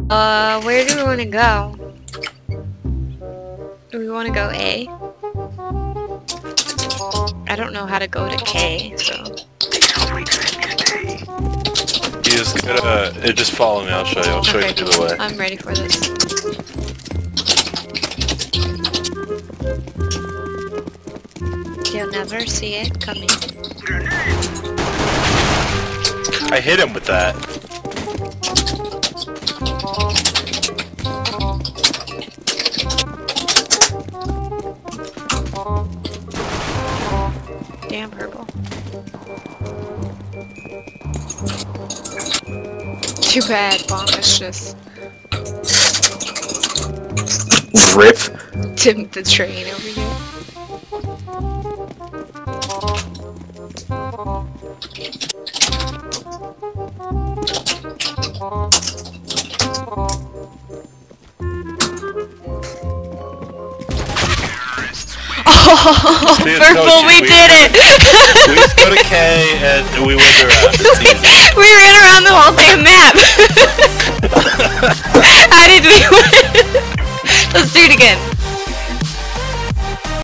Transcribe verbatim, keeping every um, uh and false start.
Uh, where do we want to go? Do we want to go A? I don't know how to go to K, so... You just gotta... Uh, just follow me, I'll show you. I'll show okay, you the way. I'm ready for this. You'll never see it coming. I hit him with that. Damn purple. Too bad, bomb is just... Rip. Tim the train over here. Oh, Dude, purple, no, we, we did it! We just go to K and we went around. we, we ran around the whole damn map!